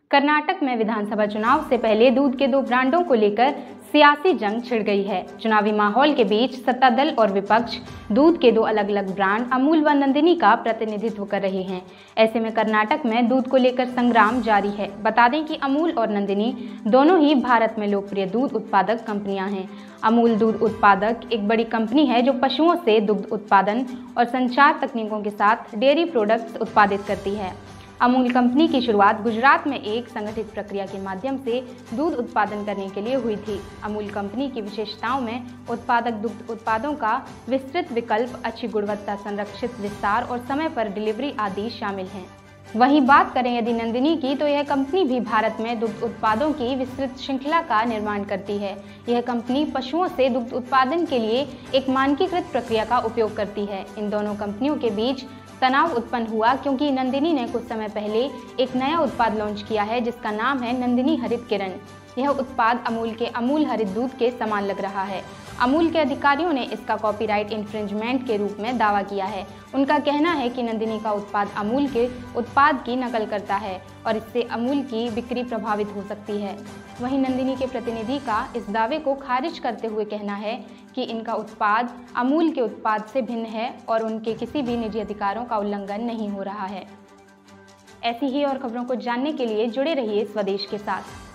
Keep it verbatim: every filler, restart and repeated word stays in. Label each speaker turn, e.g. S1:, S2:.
S1: कर्नाटक में विधानसभा चुनाव से पहले दूध के दो ब्रांडों को लेकर सियासी जंग छिड़ गई है। चुनावी माहौल के बीच सत्ता दल और विपक्ष दूध के दो अलग अलग ब्रांड अमूल व नंदिनी का प्रतिनिधित्व कर रहे हैं। ऐसे में कर्नाटक में दूध को लेकर संग्राम जारी है। बता दें कि अमूल और नंदिनी दोनों ही भारत में लोकप्रिय दूध उत्पादक कंपनियां हैं। अमूल दूध उत्पादक एक बड़ी कंपनी है जो पशुओं से दुग्ध उत्पादन और संचार तकनीकों के साथ डेयरी प्रोडक्ट्स उत्पादित करती है। अमूल कंपनी की शुरुआत गुजरात में एक संगठित प्रक्रिया के माध्यम से दूध उत्पादन करने के लिए हुई थी। अमूल कंपनी की विशेषताओं में उत्पादक दुग्ध उत्पादों का विस्तृत विकल्प, अच्छी गुणवत्ता, संरक्षित विस्तार और समय पर डिलीवरी आदि शामिल हैं। वहीं बात करें यदि नंदिनी की, तो यह कंपनी भी भारत में दुग्ध उत्पादों की विस्तृत श्रृंखला का निर्माण करती है। यह कंपनी पशुओं से दुग्ध उत्पादन के लिए एक मानकीकृत प्रक्रिया का उपयोग करती है। इन दोनों कंपनियों के बीच तनाव उत्पन्न हुआ क्योंकि नंदिनी ने कुछ समय पहले एक नया उत्पाद लॉन्च किया है जिसका नाम है नंदिनी हरित किरण। यह उत्पाद अमूल के अमूल हरित दूध के समान लग रहा है। अमूल के अधिकारियों ने इसका कॉपीराइट इंफ्रिंजमेंट के रूप में दावा किया है। उनका कहना है कि नंदिनी का उत्पाद अमूल के उत्पाद की नकल करता है और इससे अमूल की बिक्री प्रभावित हो सकती है। वहीं नंदिनी के प्रतिनिधि का इस दावे को खारिज करते हुए कहना है कि इनका उत्पाद अमूल के उत्पाद से भिन्न है और उनके किसी भी निजी अधिकारों का उल्लंघन नहीं हो रहा है। ऐसी ही और खबरों को जानने के लिए जुड़े रहिए स्वदेश के साथ।